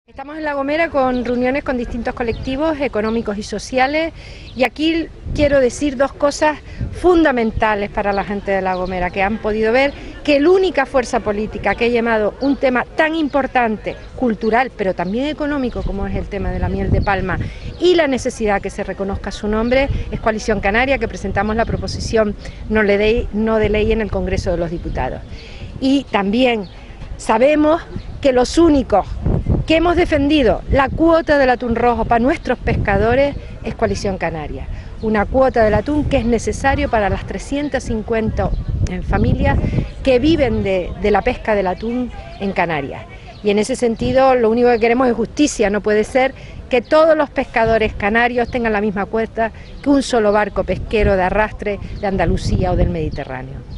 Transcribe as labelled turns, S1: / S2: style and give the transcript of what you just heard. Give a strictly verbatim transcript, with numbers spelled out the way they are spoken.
S1: Estamos en La Gomera con reuniones con distintos colectivos económicos y sociales, y aquí quiero decir dos cosas fundamentales para la gente de La Gomera, que han podido ver que la única fuerza política que ha llamado un tema tan importante, cultural, pero también económico, como es el tema de la miel de palma y la necesidad que se reconozca su nombre, es Coalición Canaria, que presentamos la proposición no de ley en el Congreso de los Diputados. Y también sabemos que los únicos que hemos defendido la cuota del atún rojo para nuestros pescadores es Coalición Canaria, una cuota del atún que es necesario para las trescientas cincuenta familias que viven de, de la pesca del atún en Canarias. Y en ese sentido lo único que queremos es justicia. No puede ser que todos los pescadores canarios tengan la misma cuota que un solo barco pesquero de arrastre de Andalucía o del Mediterráneo.